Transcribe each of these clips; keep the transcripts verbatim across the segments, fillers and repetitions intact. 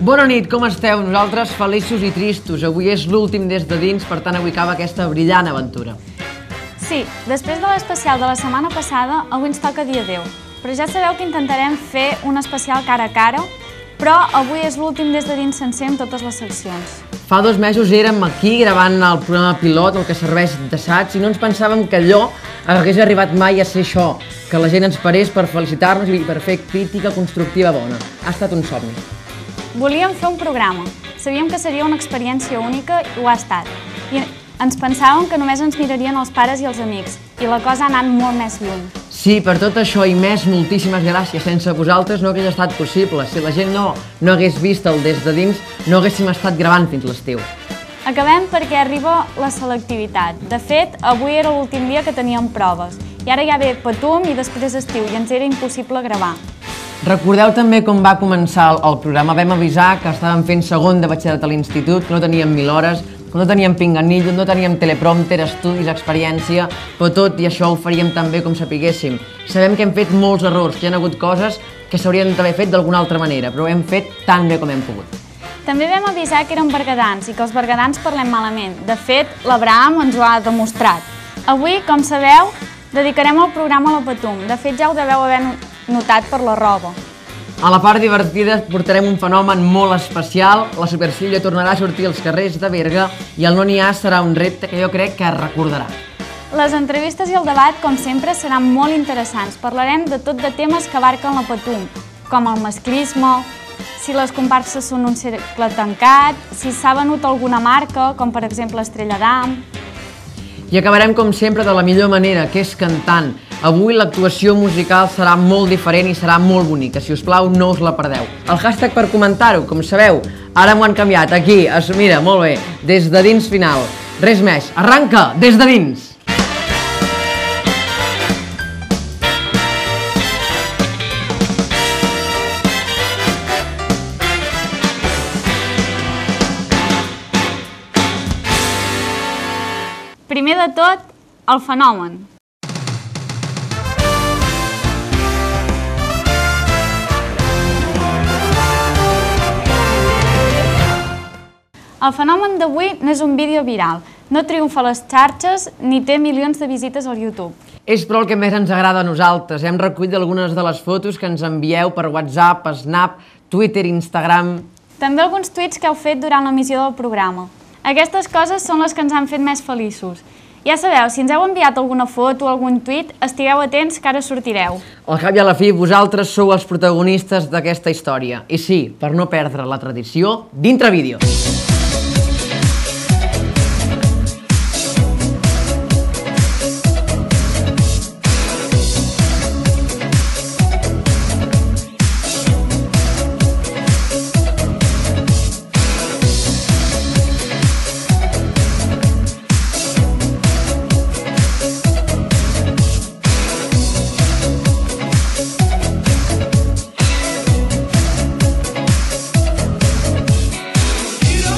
Bona nit, com esteu? Nosaltres feliços i tristos. Avui és l'últim Des de Dins, per tant avui acaba aquesta brillant aventura. Sí, després de l'especial de la setmana passada, avui ens toca dir adéu. Però ja sabeu que intentarem fer un especial cara a cara, però avui és l'últim Des de Dins sencer en totes les seccions. Fa dos mesos érem aquí gravant el programa pilot, el que serveix d'assaig, i no ens pensàvem que allò hagués arribat mai a ser això, que la gent ens parés per felicitar-nos i per fer crítica constructiva bona. Ha estat un somni. Volíem fer un programa. Sabíem que seria una experiència única i ho ha estat. I ens pensàvem que només ens mirarien els pares i els amics, i la cosa ha anat molt més lluny. Sí, per tot això i més, moltíssimes gràcies. Sense vosaltres no hagués estat possible. Si la gent no, no hagués vist el Des de Dins, no haguéssim estat gravant fins l'estiu. Acabem perquè arriba la selectivitat. De fet, avui era l'últim dia que teníem proves. I ara ja ve Patum i després estiu, i ens era impossible gravar. Recordeu també com va començar el programa? Vam avisar que estàvem fent segon de batxillerat a l'institut, que no teníem mil hores, que no teníem pinganillo, no teníem teleprompter, estudis, experiència, però tot i això ho faríem també com sapiguéssim. Sabem que hem fet molts errors, que hi ha hagut coses que s'haurien d'haver fet d'alguna altra manera, però ho hem fet tan bé com hem pogut. També vam avisar que érem berguedans i que els berguedans parlem malament. De fet, l'Abraham ens ho ha demostrat. Avui, com sabeu, dedicarem el programa a la Patum. De fet, ja ho deveu haver notat per la roba. A la part divertida portarem un fenomen molt especial. La Supercília tornarà a sortir als carrers de Berga i el No n'hi ha serà un repte que jo crec que es recordarà. Les entrevistes i el debat, com sempre, seran molt interessants. Parlarem de tot de temes que abarquen la Patum, com el masclisme, si les comparses són un cercle tancat, si s'ha venut alguna marca, com per exemple Estrella d'Am. I acabarem, com sempre, de la millor manera, que és cantant. Avui l'actuació musical serà molt diferent i serà molt bonica. Si us plau, no us la perdeu. El hashtag per comentar-ho, com sabeu, ara m'ho han canviat. Aquí, es mira, molt bé, Des de Dins final. Res més, arranca, Des de Dins! Primer de tot, el fenomen. El fenomen d'avui no és un vídeo viral, no triomfa a les xarxes ni té milions de visites al YouTube. És però el que més ens agrada a nosaltres. Hem recollit algunes de les fotos que ens envieu per WhatsApp, Snap, Twitter, Instagram... També alguns tuits que heu fet durant l'emissió del programa. Aquestes coses són les que ens han fet més feliços. Ja sabeu, si ens heu enviat alguna foto o algun tuit, estigueu atents que ara sortireu. Al cap i a la fi, vosaltres sou els protagonistes d'aquesta història. I sí, per no perdre la tradició, dintre vídeo. You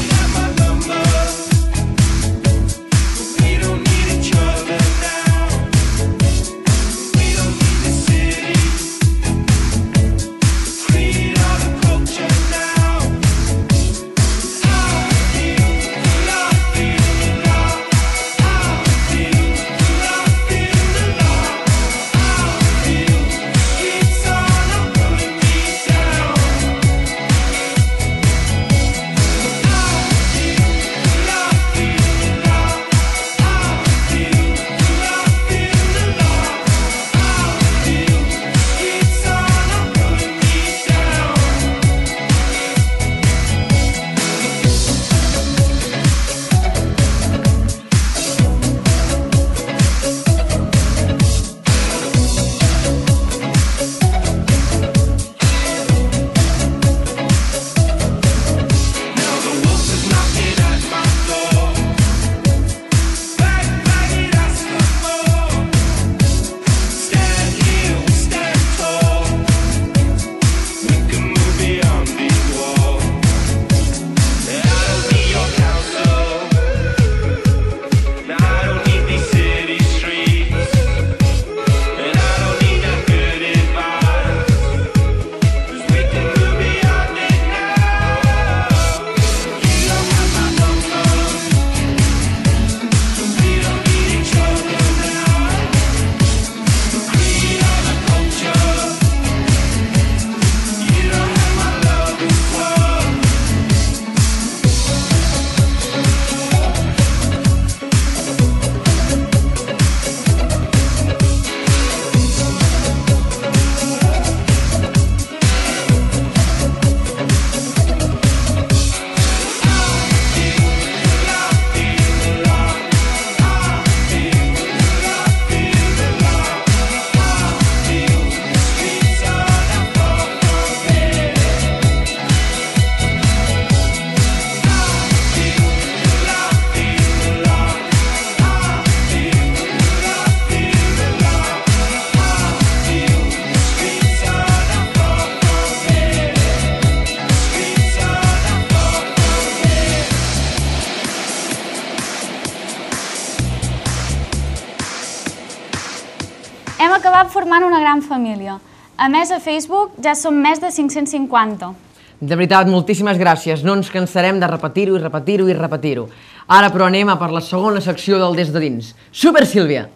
Hem acabat formant una gran família. A més, a Facebook ja som més de cinc-cents cinquanta. De veritat, moltíssimes gràcies. No ens cansarem de repetir-ho i repetir-ho i repetir-ho. Ara, però, anem a per la segona secció del Des de Dins. Super Sílvia!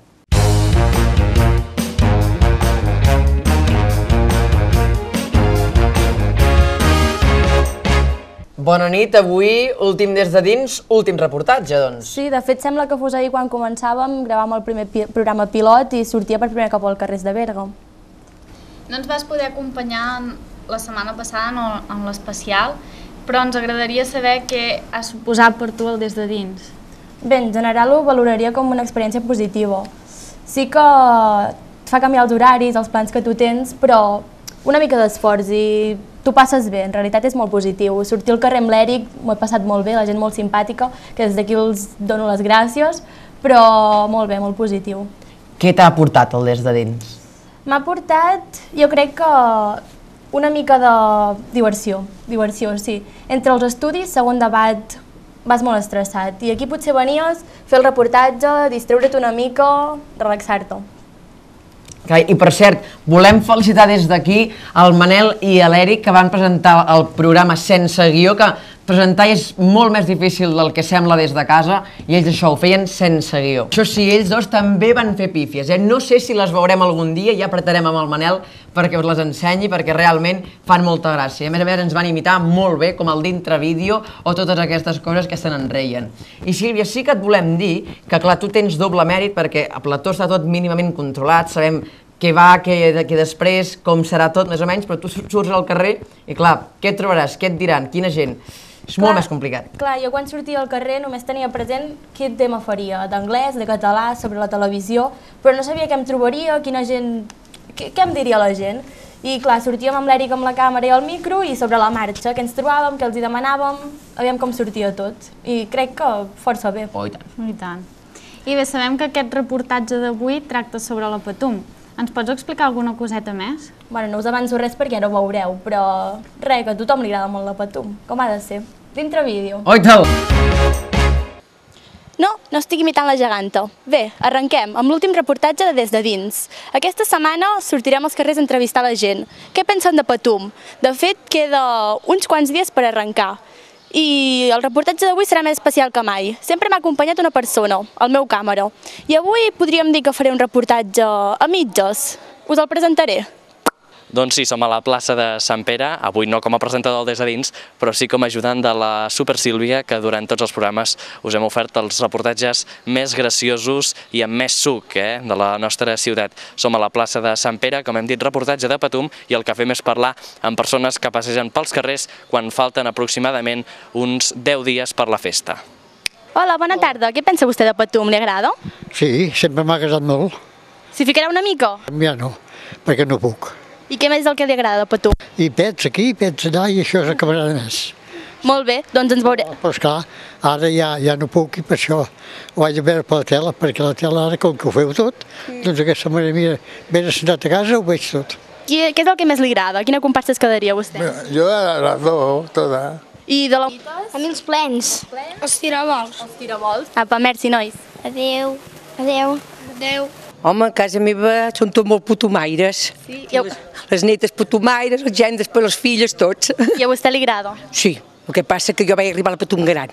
Bona nit, avui, últim Des de Dins, últim reportatge, doncs. Sí, de fet sembla que fos ahir quan començàvem, gravàvem el primer pi programa pilot i sortia per primer cop als carrers de Berga. No ens vas poder acompanyar la setmana passada en, en l'especial, però ens agradaria saber què ha suposat per tu el Des de Dins. Bé, en general ho valoraria com una experiència positiva. Sí que et fa canviar els horaris, els plans que tu tens, però una mica d'esforç i tu passes bé, en realitat és molt positiu. Sortir al carrer amb l'Eric m'ho he passat molt bé, la gent molt simpàtica, que des d'aquí els dono les gràcies, però molt bé, molt positiu. Què t'ha aportat el Des de Dins? M'ha aportat, jo crec que una mica de diversió, diversió, sí. Entre els estudis, segon debat, vas molt estressat i aquí potser venies, fer el reportatge, distreure't una mica, relaxar-te. I per cert, volem felicitar des d'aquí el Manel i l'Eric que van presentar el programa sense guió, que presentar és molt més difícil del que sembla des de casa i ells això ho feien sense guió. Això sí, ells dos també van fer pífies, eh? No sé si les veurem algun dia, ja apretarem amb el Manel perquè us les ensenyi, perquè realment fan molta gràcia. A més a més ens van imitar molt bé, com el d'intravídeo o totes aquestes coses que se n'enreien. I Sílvia, sí que et volem dir que clar, tu tens doble mèrit perquè a plató està tot mínimament controlat, sabem què va, què després, com serà tot, més o menys, però tu surts al carrer i clar, què et trobaràs, què et diran, quina gent? És molt més complicat. Clar, jo quan sortia al carrer només tenia present quin tema faria, d'anglès, de català, sobre la televisió, però no sabia què em trobaria, quina gent, què, què em diria la gent. I clar, sortíem amb l'Eric amb la càmera i el micro i sobre la marxa, què ens trobàvem, què els hi demanàvem, aviam com sortia tot. I crec que força bé. Oh, i tant. I tant. I bé, sabem que aquest reportatge d'avui tracta sobre la Patum. Ens pots explicar alguna coseta més? Bueno, no us avanço res perquè ja no ho veureu, però res, que a tothom li agrada molt la Patum, com ha de ser. Dintre vídeo. Oh, i tal! No, no estic imitant la geganta. Bé, arrenquem amb l'últim reportatge de Des de Dins. Aquesta setmana sortirem als carrers a entrevistar la gent. Què pensen de Patum? De fet, queda uns quants dies per arrencar. I el reportatge d'avui serà més especial que mai. Sempre m'ha acompanyat una persona, el meu càmera. I avui podríem dir que faré un reportatge a mitges. Us el presentaré. Doncs sí, som a la plaça de Sant Pere, avui no com a presentador del Des de Dins, però sí com a ajudant de la Super Sílvia, que durant tots els programes us hem ofert els reportatges més graciosos i amb més suc eh, de la nostra ciutat. Som a la plaça de Sant Pere, com hem dit, reportatge de Patum, i el que fem és parlar amb persones que passegen pels carrers quan falten aproximadament uns deu dies per la festa. Hola, bona tarda. Què pensa vostè de Patum? Li agrada? Sí, sempre m'ha agradat molt. S'hi ficarà una mica? Ja no, perquè no puc. I què més és el que li agrada de Patum? I pets aquí, pets allà, i això s'acabarà més. Molt bé, doncs ens veurem. Però esclar, ara ja, ja no puc i per això ho haig de veure per la tele, perquè la tele ara, com que ho feu tot, mm. doncs d'aquesta manera, mira, ben assentat a casa ho veig tot. Qui, què és el que més li agrada? Quina comparsa es quedaria vostè? Jo a les dues, tota. I de la... A mi els plens. Els tirabols. Els tirabols. Apa, merci, nois. Adéu. Adéu. Adéu. Home, a casa meva són tots molt putumaires. Sí. Les, les netes putumaires, els gendres per les filles, tots. I a vostè li agrada? Sí, el que passa que jo vaig arribar a la Patum gran.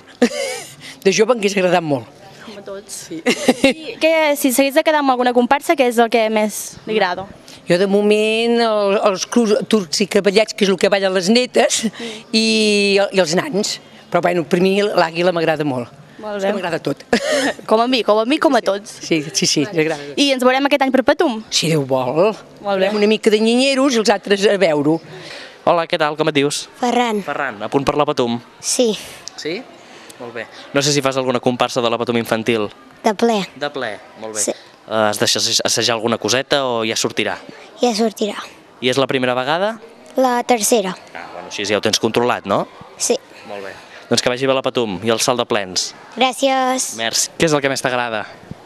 De jove m'hagués agradat molt. Com a tots. Sí. I què, si s'hagués de quedar amb alguna comparsa, què és el que més li agrada? Jo de moment el, els clubs turcs i cavallets, que és el que ballen les netes, sí. i, i els nans. Però bueno, per mi l'àguila m'agrada molt. Molt bé. M'agrada tot. Com a mi, com a mi, com a tots. Sí, sí, sí, m'agrada. I ens veurem aquest any per Patum? Si Déu vol. Molt bé. Una mica de nyenyeros i els altres a veure-ho. Hola, què tal, com et dius? Ferran. Ferran, a punt per la Patum? Sí. Sí? Molt bé. No sé si fas alguna comparsa de la Patum infantil. De ple. De ple, molt bé. Sí. Has d'assajar alguna coseta o ja sortirà? Ja sortirà. I és la primera vegada? La tercera. Ah, bueno, així ja ho tens controlat, no? Sí. Molt bé. Doncs que vagi bé la Patum i el salt de plens. Gràcies. Merci. Què és el que més t'agrada?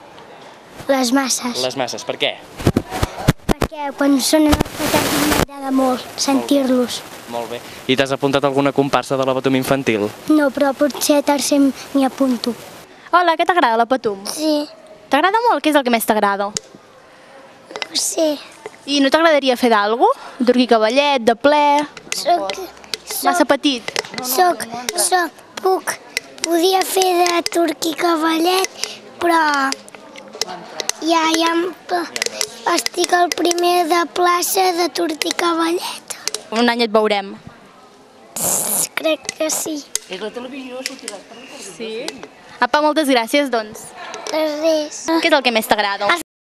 Les masses. Les masses, per què? Perquè quan sonen els petons m'agrada molt sentir-los. Molt bé. I t'has apuntat alguna comparsa de la Patum infantil? No, però potser a tercer m'hi apunto. Hola, què t'agrada la Patum? Sí. T'agrada molt? Què és el que més t'agrada? Sí. I no t'agradaria fer d'algú? De turquí cavallet, de ple? Soc... Massa petit? Soc... Soc... Puc... Podia fer de turquí cavallet, però... Ja, ja... Estic al primer de plaça de turquí cavallet. Un any et veurem. Crec que sí. És la televisió, sortiràs per la Sí? Apa, moltes gràcies, doncs. De res. Què és el que més t'agrada?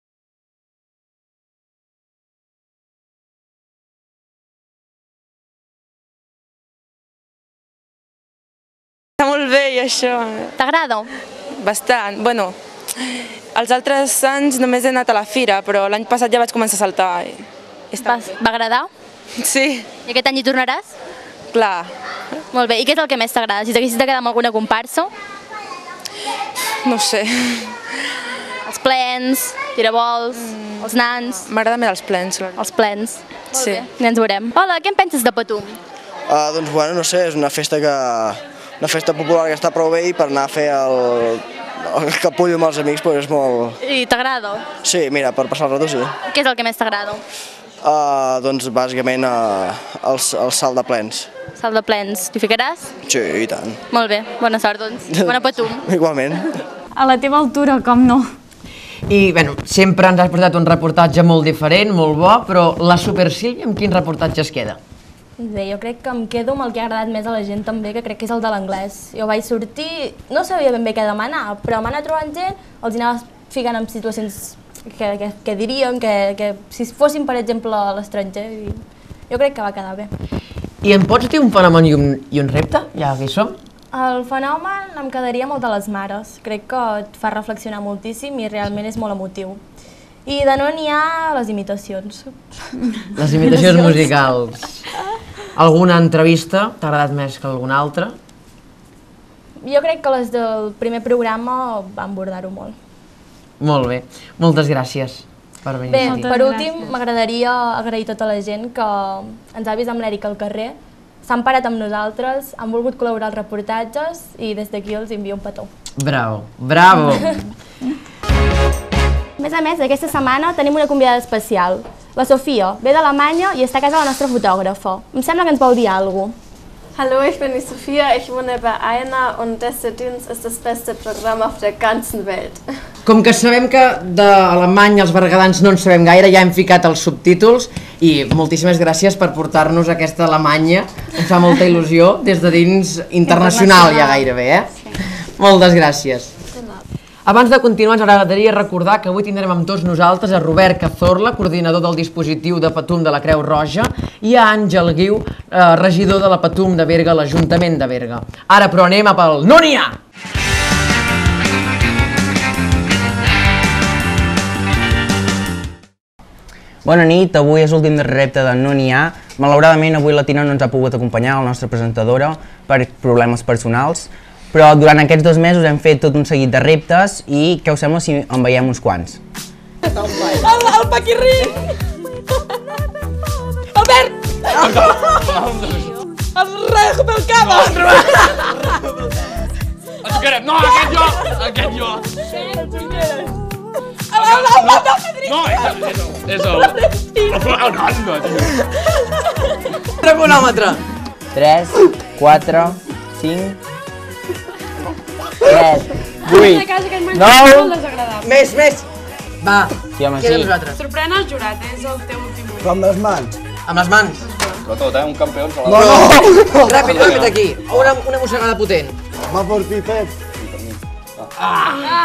Està molt bé i això. T'agrada? Bastant. Bueno, els altres anys només he anat a la fira, però l'any passat ja vaig començar a saltar. I... Va, va agradar? Sí. I aquest any hi tornaràs? Clar. Molt bé. I què és el que més t'agrada? Si t'haguessis de quedar amb alguna comparsa? No ho sé. Els plens, tirabols, mm. els nans... M'agrada més els plens. Els plens. Molt sí. bé. Ja ens veurem. Hola, què en penses de Patum? Uh, doncs bueno, no sé, és una festa que... Una festa popular que està prou bé i per anar a fer el, el capullo amb els amics doncs és molt... I t'agrada? Sí, mira, per passar el rato sí. Què és el que més t'agrada? Uh, doncs bàsicament uh, el, el salt de plens. Salt de plens. T'hi ficaràs? Sí, i tant. Molt bé, bona sort doncs. Bona Patum. Igualment. A la teva altura, com no? I, bueno, sempre ens has portat un reportatge molt diferent, molt bo, però la Super Sílvia amb quin reportatge es queda? Bé, jo crec que em quedo amb el que ha agradat més a la gent també, que crec que és el de l'anglès. Jo vaig sortir, no sabia ben bé què demanar, però m'anava trobant gent, els anava ficant en situacions que, que, que dirien, que, que si fossin, per exemple, a l'estranger, i jo crec que va quedar bé. I em pots dir un fenomen i un, i un repte, ja que hi som? El fenomen em quedaria molt de les mares. Crec que et fa reflexionar moltíssim i realment és molt emotiu. I de no n'hi ha les imitacions. Les imitacions musicals. Alguna entrevista t'ha agradat més que alguna altra? Jo crec que les del primer programa van abordar-ho molt. Molt bé. Moltes gràcies per venir. Bé, aquí. per últim, m'agradaria agrair a tota la gent que ens ha vist amb l'Eric al carrer, s'han parat amb nosaltres, han volgut col·laborar als reportatges i des d'aquí els envio un petó. Bravo, bravo! A més a més, aquesta setmana tenim una convidada especial. La Sofia ve d'Alemanya i està a casa la nostra fotògrafa. Em sembla que ens vol dir alguna cosa. Hallo, ich bin die Sophia, ich wohne bei Einer und Dessertdienst ist das beste Programm auf der ganzen Welt. Com que sabem que d'Alemanya els bergadans no en sabem gaire, ja hem ficat els subtítols i moltíssimes gràcies per portar-nos aquesta Alemanya, em fa molta il·lusió, des de dins internacional ja gairebé, eh? Sí. Moltes gràcies. Abans de continuar, ens agradaria recordar que avui tindrem amb tots nosaltres a Robert Cazorla, coordinador del dispositiu de Patum de la Creu Roja, i a Àngel Guiu, eh, regidor de la Patum de Berga, l'Ajuntament de Berga. Ara, però, anem a pel No n'hi ha! Bona nit, avui és l'últim repte de No n'hi ha. Malauradament, avui la Tina no ens ha pogut acompanyar, la nostra presentadora, per problemes personals, però durant aquests dos mesos hem fet tot un seguit de reptes i què us sembla si en veiem uns quants? El, el Paquirri! Albert! El Rejo pel Cava! El Junqueras! No, aquest jo! Aquest jo! El, el, el Pau del Pedric! No, és el... És el... El Nando, tio! Cronòmetre! tres, quatre, cinc... tres, vuit, nou... Més, més! Va, sí, home, queda sí. nosaltres. Sorprèn el jurat, és el teu últim moment. Com amb les mans. Amb les mans. Però tot, eh? Un campió se No, no! Ràpid, ràpid aquí. Una, una mossegada potent. Va per ti, Pep. Ah!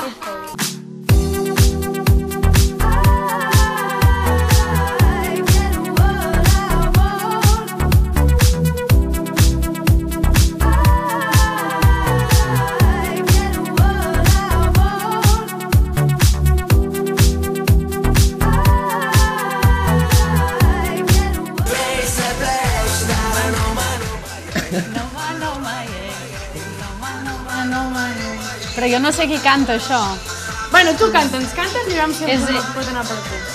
Però jo no sé qui canta això. Bueno, tu canta'ns, canta'ns i vam ser És- un pot anar per tu.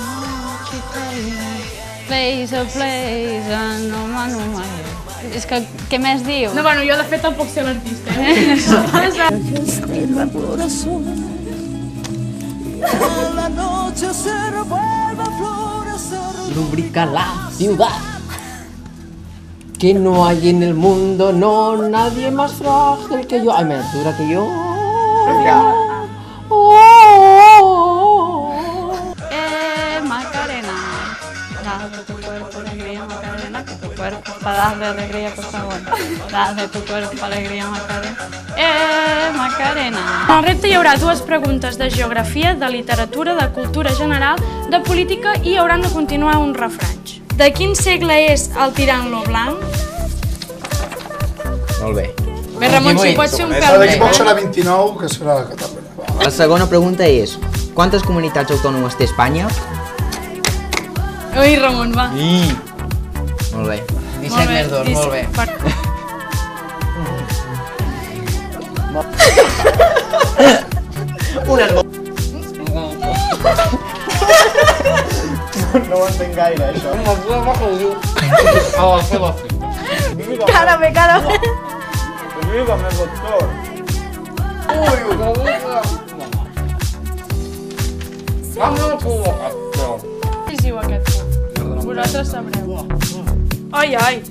Place a place, and no man, no man. És que, què més diu? No, bueno, jo de fet tampoc sé l'artista, eh? La noche se revuelve lubrica la ciudad. Que no hay en el mundo, no, nadie más frágil que yo. Ay, más dura que yo. Eh, Macarena, das de tu cuerpo alegría, Macarena, que tu cuerpo para darle alegría, por favor. Das de tu cuerpo alegría, Macarena. Eh, Macarena. En el repte hi haurà dues preguntes de geografia, de literatura, de cultura general, de política i hauran de continuar uns refranys. De quin segle és el tirant-lo blanc? Molt bé. Bé, Ramon, si pots ser un pèl La més. d'Xbox serà vint-i-nou, que serà la Catalunya. La segona pregunta és, quantes comunitats autònomes té Espanya? Ui, Ramon, va. I... Molt bé. disset més dos, molt bé. Una no. No ho entenc gaire, això. Cara bé, cara bé. Dígame, doctor. Qui diu aquest? Vosaltres sabreu. Ai, ai.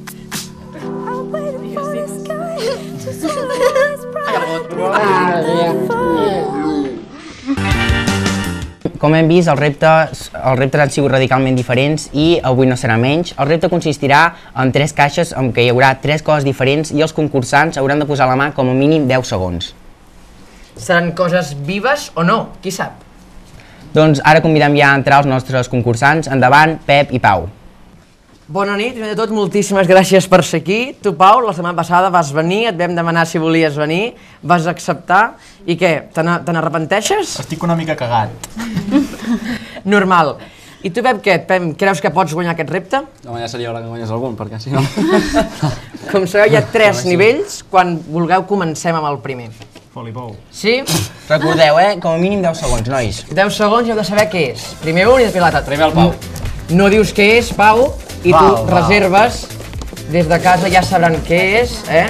Com hem vist, els reptes, els reptes han sigut radicalment diferents i avui no serà menys. El repte consistirà en tres caixes en què hi haurà tres coses diferents i els concursants hauran de posar la mà com a mínim deu segons. Seran coses vives o no? Qui sap? Doncs ara convidem ja a entrar els nostres concursants. Endavant, Pep i Pau. Bona nit, primer de tot, moltíssimes gràcies per ser aquí. Tu, Pau, la setmana passada vas venir, et vam demanar si volies venir, vas acceptar, i què, te n'arrepenteixes? Estic una mica cagat. Normal. I tu, Pep, què? Pep, creus que pots guanyar aquest repte? Home, ja seria hora que guanyés algun, perquè si no... Com sabeu, hi ha tres nivells, quan vulgueu comencem amb el primer. Folipou. Sí? Recordeu, eh? Com a mínim deu segons, nois. deu segons i heu de saber què és. Primer un i després l'altre. Primer el Pau. No dius què és, Pau, i tu reserves, des de casa ja sabran què és, eh?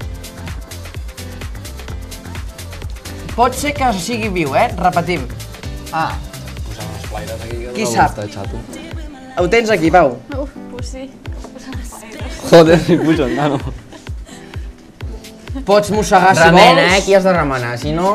Pot ser que sigui viu, eh? Repetim. Ah. Posem els plaires aquí. Qui sap? Ho tens aquí, Pau. Uf, pues sí. Joder, si pujo, nano. Pots mossegar si vols. Remena, eh? Aquí has de remenar, si no...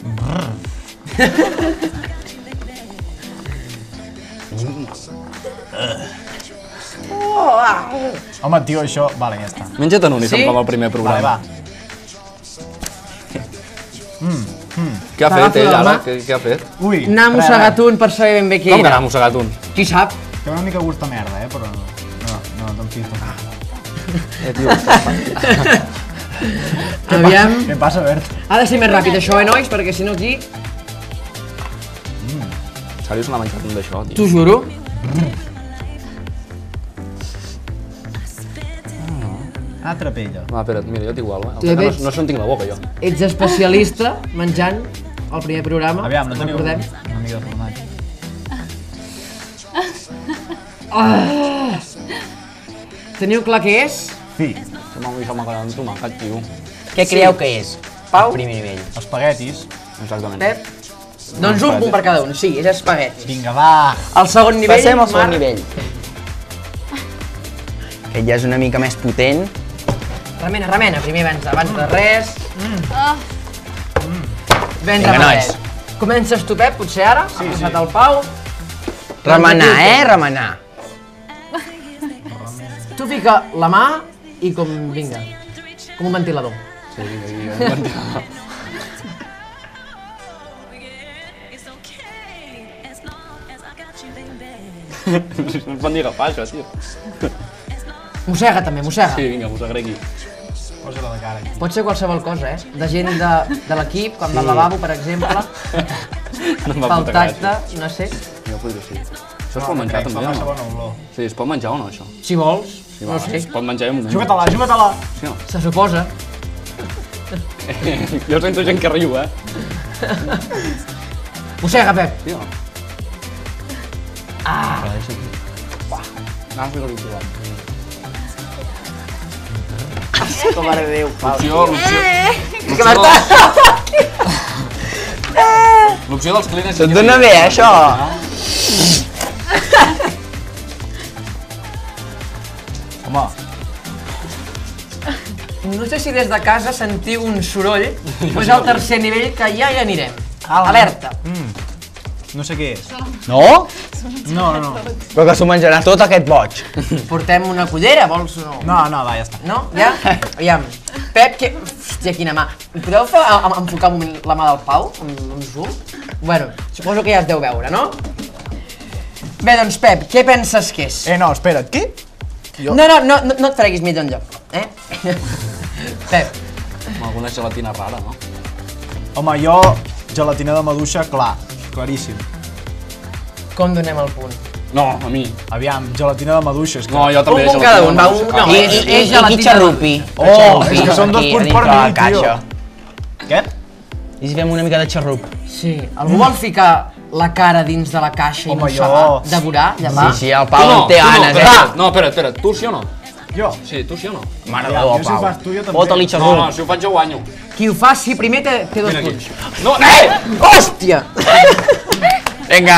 Oh, ah. Home, tio, això... Vale, ja està. Menja't en un i fem com el primer programa. Vale, va. Mm, mm. Què ha fet ell ara? Què, què ha fet? Ui, N'ha mossegat un per saber ben bé què Com que era. n'ha mossegat un? Qui sap? Té una mica gust a merda, eh, però... No, no, no em fico. Eh, tio, està... Aviam. Què passa, Bert? Ha de ser més ràpid això, eh, nois? Perquè si no aquí... Seriós n'ha menjat un d'això, tio? T'ho juro. Ah, trapella. Va, espera't, mira, jo t'igual, eh? Tu No, ets- no sentinc la boca, jo. Ets especialista menjant el primer programa. Aviam, no teniu recordem. una mica de formatge. Ah! Teniu clar què és? Sí. Se m'ha deixat m'ha quedat amb tomàquet, tio. Què creieu que és? Pau? Primer nivell. Espaguetis. Exactament. Pep? Doncs un punt per cada un, sí, és espagueti. Vinga, va. El segon nivell... Passem al segon Marc. nivell. Aquest ja és una mica més potent. Remena, remena, primer abans, abans de res. Ah. Ben Vinga, remenet. Comences tu, Pep, potser ara? Sí, ha passat el Pau. Remenar, eh? Remenar. Tu fica la mà i com, vinga, com un ventilador. Sí, vinga, vinga, un ventilador. No em fan ni agafar, això, tio. Mossega també, mossega. Sí, vinga, mossegaré aquí. Posa-la de cara aquí. Pot ser qualsevol cosa, eh? De gent de, de l'equip, com del Sí. lavabo, per exemple. No em va Pel fotre tacte, gràcia. no sé. Jo podria ser. Això es No, pot no menjar crec, també, fa o massa no? bona olor. Sí, es pot menjar o no, això? Si vols, Sí, no va, sé. es pot menjar en un moment. Juga-te-la, juga-te-la. Sí, no? Se suposa. Jo sento gent que riu, eh? Mossega, Pep. Sí, o no? Ah! Però deixa aquí. Uah, anava a fer l'últim. Com mare de Déu, Pau. L'opció, l'opció... Que m'està... L'opció dels clients... Se't dona bé, això? no sé si des de casa sentiu un soroll, però és el tercer nivell que ja hi anirem. Alerta. No sé què és. No? No, no. Però que s'ho menjarà tot aquest boig. Portem una cullera, vols o no? No, no, va, ja està. No? Ja? Aviam. Pep, que... Hòstia, quina mà. Podeu fer, enfocar un moment la mà del Pau? Un zoom? Bueno, suposo que ja es deu veure, no? Bé, doncs, Pep, què penses que és? Eh, no, espera't, què? No, no, no, no et freguis mig enlloc, eh? Pep. Alguna gelatina rara, no? Home, jo, gelatina de maduixa, clar, claríssim. Com donem el punt? No, a mi. Aviam, gelatina de maduixa, és que... No, jo també. Un punt cada un, va, un... No, I, és, i, és i gelatina. qui xarrupi? Oh, és que són dos punts per mi, tio. Què? I si fem una mica de xarrup? Sí, algú vol ficar la cara dins de la caixa i no saber devorar, llavors? Sí, sí, el Pau en té ganes, eh? No, espera't, espera't, tu sí o no? Jo? Sí, tu sí o no? Mare de Déu, Pau. Fota-li xarrup. No, no, si ho faig jo guanyo. Qui ho faci primer té, té dos punts. No, eh! Hòstia! Vinga.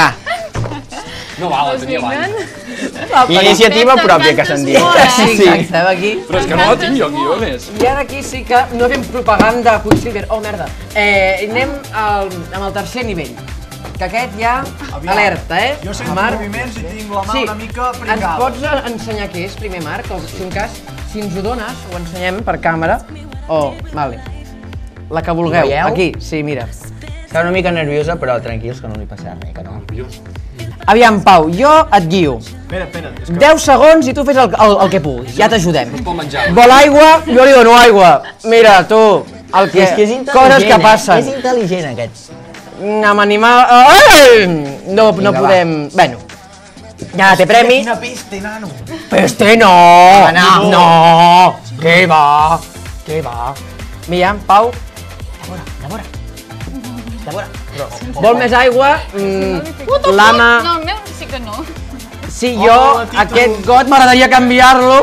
No val, la tenia abans. Iniciativa pròpia, que se'n diu. Sí, exacte, aquí. Però és que no la tinc jo aquí, a més. I ara aquí sí que no fem propaganda Quicksilver. Oh, merda. Eh, anem al, amb el tercer nivell. Que aquest ja, alerta, eh? Jo sento moviments i tinc la mà una mica pringada. Ens pots ensenyar què és, primer, Marc? O, si en cas, si ens ho dones, ho ensenyem per càmera. Oh, vale. La que vulgueu. Veieu? Aquí, sí, mira. Està una mica nerviosa, però tranquils, que no li passarà res, que no. Aviam, Pau, jo et guio. Espera, espera. deu segons i tu fes el, el, el que puguis, ja t'ajudem. Es pot menjar. Vol aigua? Jo li dono aigua. Mira, tu, el que... És que és intel·ligent, coses que passen. És intel·ligent, aquest. Amb animal... Ai! No, no podem... Bueno, ja té premi. Quina peste, nano. Peste no! no. No! Què va? Què va? Mira, Pau. De vora, de vora. De vora. Vol més aigua? Mm, L'Anna... No, el meu sí que no. Sí, jo, aquest got m'agradaria canviar-lo.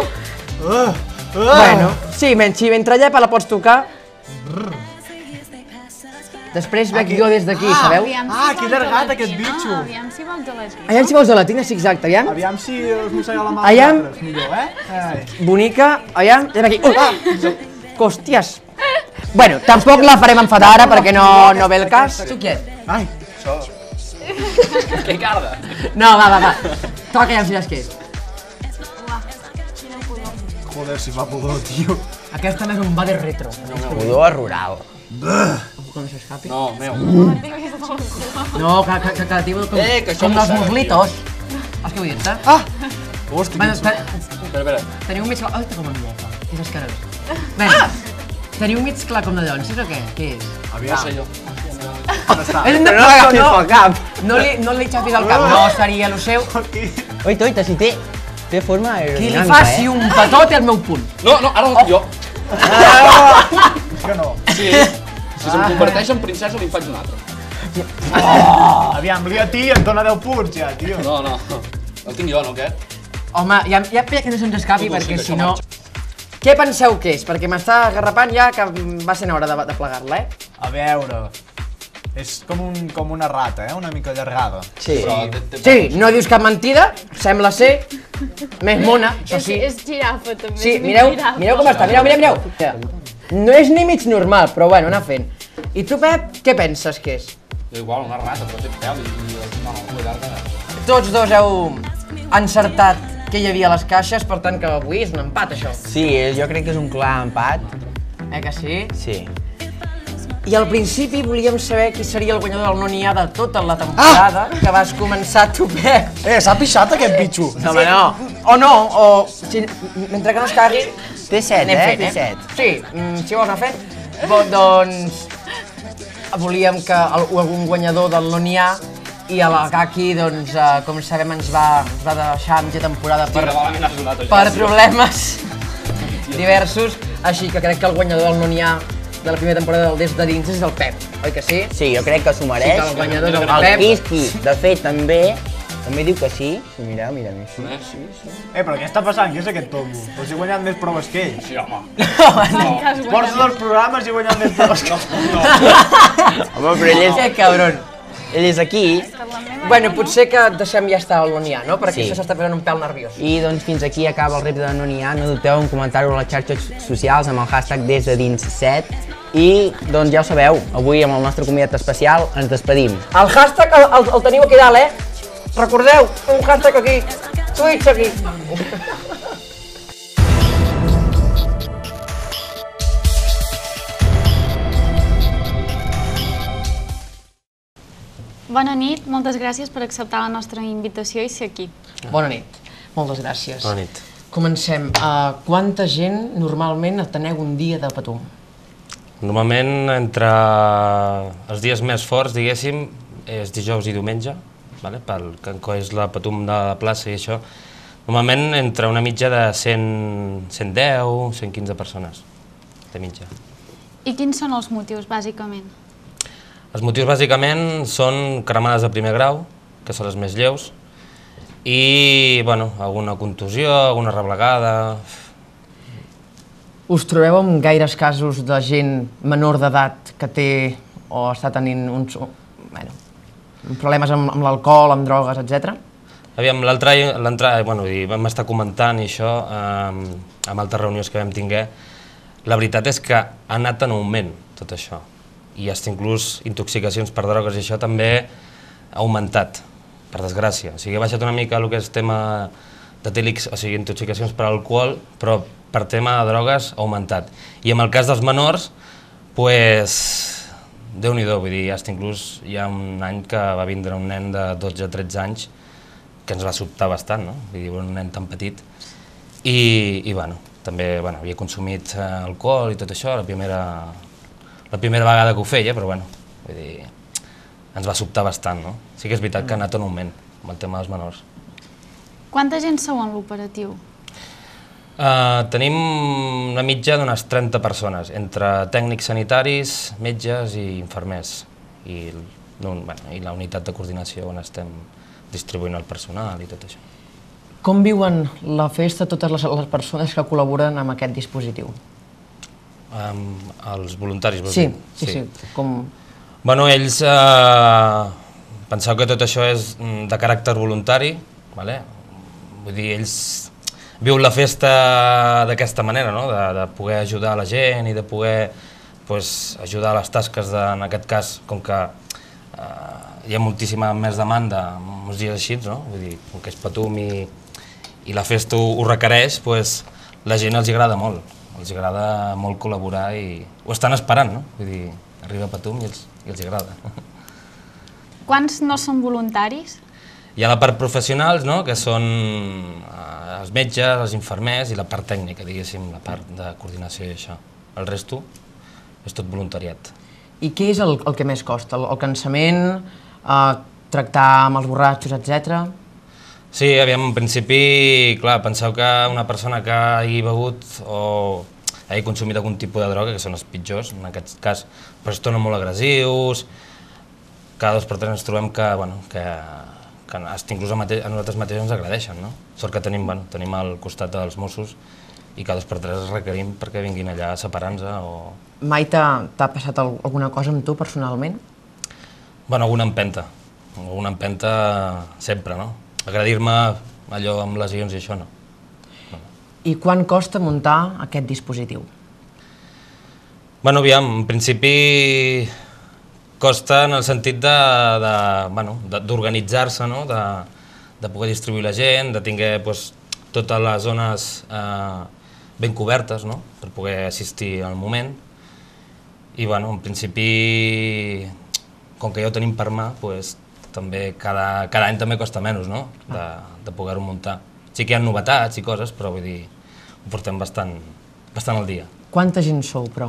Bueno, sí, si mentre llepa la pots tocar. Després veig jo des d'aquí, sabeu? Ah, que llargat aquest bitxo. Aviam si vols gelatina. Aviam si vols gelatina, sí, exacte, aviam. Aviam si us mossega la mà Aviam. vosaltres, millor, eh? Bonica, aviam, anem aquí. Uh, hòsties. Bueno, tampoc la farem enfadar ara perquè no, no ve el cas. Tu què? Ai, això... Que carda. No, va, va, va. Toca ja em diràs què és. Joder, si fa pudor, tio. Aquesta més un va de retro. Pudor rural. Com s'escapi? No, meu. No, que, que, que, que tinc com, Eh, que això com dels mossega, muslitos. Has que ho dit, eh? Ah! Hosti, Bueno, quin espera, Espera, espera. teniu mig clar... Ai, com em llepa, que és escarós. Bé, teniu mig clar com de llonsis o què? Què és? No sé jo. On està? Eh, Però no l'agafis pel cap. No li, no li xafis al cap, no seria el seu. Oita, oita, si té... Té forma Qui aerodinàmica, li faci eh? un petó té el meu punt. No, no, ara no, jo. És que no. Sí, si se'm converteix en princesa li en faig un altre. Aviam, li a ti em dóna deu punts ja, tio. No, no. El tinc jo, no, aquest? Home, ja, ja que no se'ns escapi, Tu, tu, perquè sí, si això no... Què penseu que és? Perquè m'està agarrapant ja que va ser hora de, de plegar-la, eh? A veure... És com, un, com una rata, eh? Una mica allargada. Sí. Sí, no dius cap mentida, sembla ser més mona, això sí. És girafa, també. Sí, mireu, mireu com està, mireu, mireu, mireu. No és ni mig normal, però bueno, anar fent. I tu, Pep, què penses que és? Igual, una rata, però té pèl i... i no, no, llarga. Tots dos heu encertat què hi havia a les caixes, per tant que avui és un empat, això. Sí, jo crec que és un clar empat. Eh que sí? Sí. I al principi volíem saber qui seria el guanyador del No N'hi Ha de tota la temporada, que vas començar tu, Pep. Eh, s'ha pixat aquest bitxo. No, home, no. O no, o... Si, mentre que no es cagui... Té set, anem eh? fent, Té set. Sí, mm, si vols anar fent. Bo, doncs... Volíem que el, algun guanyador del No N'Hi Ha i a la Kaki, doncs, eh, com sabem, ens va, ens va deixar a mitja temporada per, per problemes diversos, així que crec que el guanyador del No N'Hi Ha de la primera temporada del Des de Dins és el Pep, oi que sí? Sí, jo crec que s'ho mereix. Sí, que el guanyador és el El Pep. Quisqui, de fet, també, també diu que sí. Si mireu, mira, mira. Eh, sí, sí. Eh, però què està passant? Què és aquest tombo? Però si he guanyat més proves que ell. Sí, home. Porto dels programes i he guanyat més proves que ell. Home, però ell és... Que cabron. Ell és aquí Bueno, potser que deixem ja estar on hi ha, no? Perquè Sí. això s'està posant un pèl nerviós. I doncs fins aquí acaba el repte de No n'hi ha. No dubteu en comentar-ho a les xarxes socials amb el hashtag des de dins set. I doncs ja ho sabeu, avui amb el nostre convidat especial ens despedim. El hashtag el, el, el teniu aquí dalt, eh? Recordeu, un hashtag aquí, Twitch aquí. Bona nit, moltes gràcies per acceptar la nostra invitació i ser aquí. Bona nit, moltes gràcies. Bona nit. Comencem. Uh, quanta gent normalment ateneu un dia de Patum? Normalment, entre els dies més forts, diguéssim, és dijous i diumenge, vale? Pel que és la Patum de la plaça i això. Normalment, entre una mitja de cent, cent deu, cent quinze persones, de mitja. I quins són els motius, bàsicament? Els motius, bàsicament, són cremades de primer grau, que són les més lleus, i, bueno, alguna contusió, alguna reblegada. Us trobeu amb gaires casos de gent menor d'edat que té o està tenint uns, bueno, problemes amb, amb l'alcohol, amb drogues, etcètera? Aviam, l'altre, bueno, vam estar comentant i això, eh, amb altres reunions que vam tinguer, la veritat és que ha anat en augment tot això. I fins inclús intoxicacions per drogues i això també ha augmentat, per desgràcia. O sigui, ha baixat una mica el que és tema d'etílics, o sigui, intoxicacions per alcohol, però per tema de drogues ha augmentat. I en el cas dels menors, doncs, déu-n'hi-do, vull dir, fins inclús hi ha un any que va vindre un nen de dotze a tretze anys que ens va sobtar bastant, no? Vull dir, un nen tan petit. I, i bueno, també, bueno, havia consumit alcohol i tot això, la primera... la primera vegada que ho feia, però bueno, vull dir, ens va sobtar bastant, no? Sí que és veritat que ha anat en augment amb el tema dels menors. Quanta gent sou en l'operatiu? Uh, tenim una mitja d'unes trenta persones, entre tècnics sanitaris, metges i infermers, i, no, bueno, i la unitat de coordinació on estem distribuint el personal i tot això. Com viuen la festa totes les, les persones que col·laboren amb aquest dispositiu? Um, els voluntaris, vols sí, dir? Sí, sí, sí. Com... Bueno, ells eh, penseu que tot això és de caràcter voluntari, vale? Vull dir, ells viuen la festa d'aquesta manera, no? de, de poder ajudar la gent i de poder pues, ajudar a les tasques, de, en aquest cas, com que eh, hi ha moltíssima més demanda uns dies així, no? Vull dir, com que és Patum i, i la festa ho, ho requereix, pues, la gent els agrada molt. Els agrada molt col·laborar i ho estan esperant, no? Vull dir, arriba Patum i els, i els agrada. Quants no són voluntaris? Hi ha la part professionals, no? Que són eh, els metges, els infermers i la part tècnica, diguéssim, la part de coordinació i això. El resto és tot voluntariat. I què és el, el que més costa? El, el cansament, eh, tractar amb els borratxos, etcètera? Sí, aviam, en principi, clar, penseu que una persona que hagi begut o hagi consumit algun tipus de droga, que són els pitjors, en aquest cas, però es tornen molt agressius, cada dos per tres ens trobem que, bueno, que, que inclús a, mate a nosaltres mateixos ens agradeixen, no? Sort que tenim, bueno, tenim al costat dels Mossos i cada dos per tres els requerim perquè vinguin allà a separar-nos o... Mai t'ha passat alguna cosa amb tu personalment? Bueno, alguna empenta, alguna empenta sempre, no? Agradir-me allò amb lesions i això no. no. I quan costa muntar aquest dispositiu? Bueno, aviam, en principi costa en el sentit de, de, bueno, d'organitzar-se, no? de, de poder distribuir la gent, de tenir pues, totes les zones eh, ben cobertes, no? Per poder assistir al moment. I bueno, en principi, com que ja ho tenim per mà, pues, també cada, cada any també costa menys, no? De, de poder-ho muntar. Sí que hi ha novetats i coses, però vull dir, ho portem bastant, bastant al dia. Quanta gent sou, però?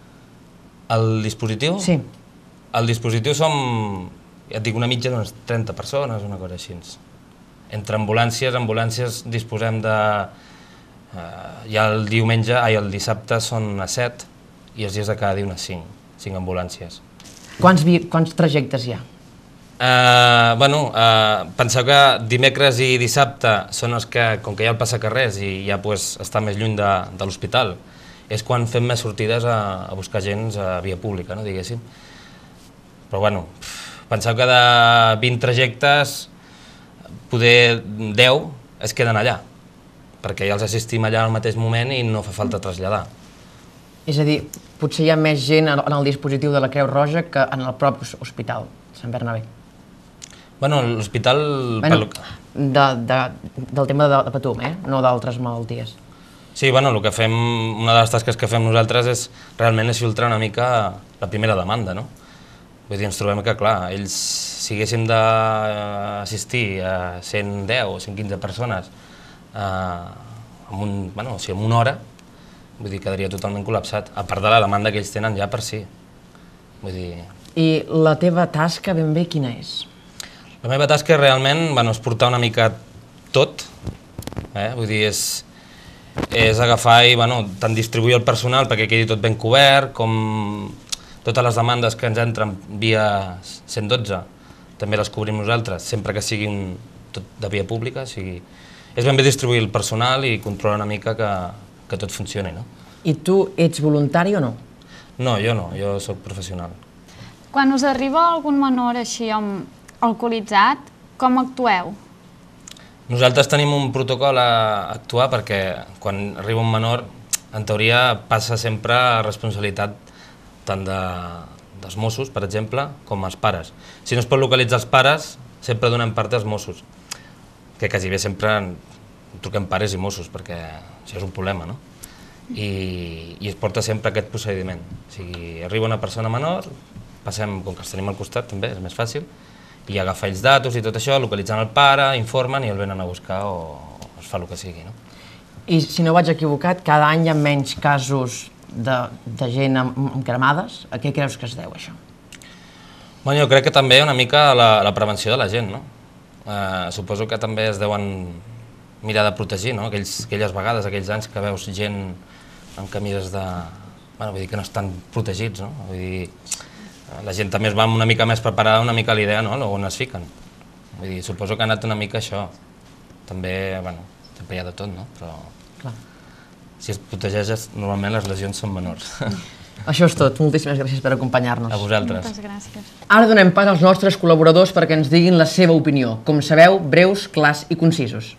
El dispositiu? Sí. El dispositiu som, ja et dic, una mitja d'unes trenta persones, una cosa així. Entre ambulàncies, ambulàncies disposem de... Eh, ja el diumenge, ai, el dissabte són a set i els dies de cada dia unes cinc, cinc ambulàncies. Quants, quants trajectes hi ha? Uh, bueno, uh, penseu que dimecres i dissabte són els que, com que hi ha el passacarrers i ja pues, està més lluny de, de l'hospital, és quan fem més sortides a, a buscar gent a via pública, no, diguéssim. Però bueno, Penseu que de vint trajectes, poder deu es queden allà, perquè ja els assistim allà al mateix moment i no fa falta traslladar. És a dir, potser hi ha més gent en el dispositiu de la Creu Roja que en el propi hospital de Sant Bernabé. Bueno, l'hospital... Bueno, de, de, del tema de, de Patum, eh? No d'altres malalties. Sí, bueno, el que fem, una de les tasques que fem nosaltres és realment és filtrar una mica la primera demanda, no? Vull dir, ens trobem que, clar, ells, si haguéssim d'assistir a cent deu o cent quinze persones eh, en, un, bueno, o sigui, en una hora, vull dir, quedaria totalment col·lapsat, a part de la demanda que ells tenen ja per si. Vull dir... I la teva tasca ben bé quina és? La meva tasca realment bueno, és portar una mica tot, eh? Vull dir, és, és agafar i bueno, tant distribuir el personal perquè quedi tot ben cobert, com totes les demandes que ens entren via cent dotze, també les cobrim nosaltres, sempre que siguin tot de via pública, o sigui, és ben bé distribuir el personal i controlar una mica que, que tot funcioni, no? I tu ets voluntari o no? No, jo no, jo sóc professional. Quan us arriba algun menor així amb alcoholitzat, com actueu? Nosaltres tenim un protocol a actuar perquè quan arriba un menor, en teoria passa sempre a responsabilitat tant de, dels Mossos, per exemple, com els pares. Si no es pot localitzar els pares, sempre donem part als Mossos, que quasi bé sempre truquem pares i Mossos, perquè això és un problema, no? I, i es porta sempre aquest procediment. O sigui, arriba una persona menor, passem, com que els tenim al costat també, és més fàcil, i agafar ells datos i tot això, localitzant el pare, informen i el venen a buscar o, o es fa el que sigui, no? I si no vaig equivocat, cada any hi ha menys casos de, de gent amb, amb cremades. A què creus que es deu, això? Bueno, jo crec que també una mica la, la prevenció de la gent, no? Eh, suposo que també es deuen mirar de protegir, no? Aquells, aquelles vegades, aquells anys que veus gent amb camises de... Bueno, vull dir que no estan protegits, no? Vull dir, la gent també es va una mica més preparada, una mica l'idea, no?, on es fiquen. Vull dir, suposo que ha anat una mica això. També, bueno, sempre hi ha de tot, no? Però clar, si es protegeixes, normalment les lesions són menors. Això és tot. Moltíssimes gràcies per acompanyar-nos. A vosaltres. Moltes gràcies. Ara donem pas als nostres col·laboradors perquè ens diguin la seva opinió. Com sabeu, breus, clars i concisos.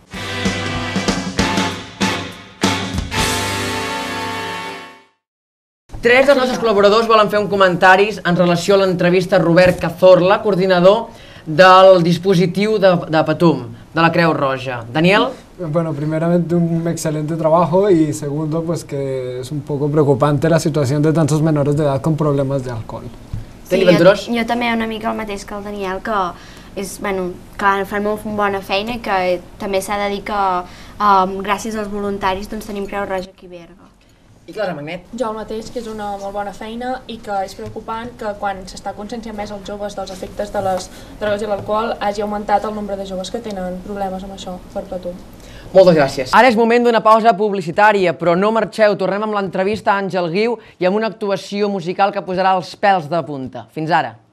Tres dels nostres col·laboradors volen fer un comentari en relació a l'entrevista a Robert Cazorla, coordinador del dispositiu de, de Patum, de la Creu Roja. Daniel? Bueno, primeramente un excelente trabajo y segundo, pues que es un poco preocupante la situación de tantos menores de edad con problemas de alcohol. Sí, jo, jo també una mica el mateix que el Daniel, que és, bueno, que fan molt bona feina i que també s'ha de dir que um, gràcies als voluntaris doncs, tenim Creu Roja aquí a Berga. I Clara Magnet? Jo el mateix, que és una molt bona feina i que és preocupant que quan s'està conscienciant més els joves dels efectes de les drogues i l'alcohol hagi augmentat el nombre de joves que tenen problemes amb això per Patum. Moltes gràcies. Ara és moment d'una pausa publicitària, però no marxeu, tornem amb l'entrevista a Àngel Guiu i amb una actuació musical que posarà els pèls de punta. Fins ara.